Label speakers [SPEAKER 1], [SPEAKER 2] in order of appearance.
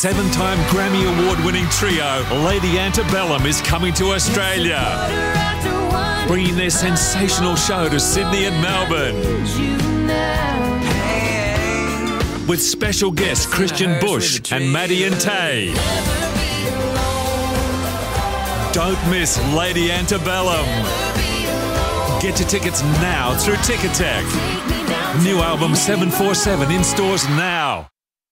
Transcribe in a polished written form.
[SPEAKER 1] 7-time Grammy Award-winning trio, Lady Antebellum, is coming to Australia, bringing their sensational show to Sydney and Melbourne. With special guests Christian Bush and Maddie and Tay. Don't miss Lady Antebellum. Get your tickets now through Ticketek. New album 747 in stores now.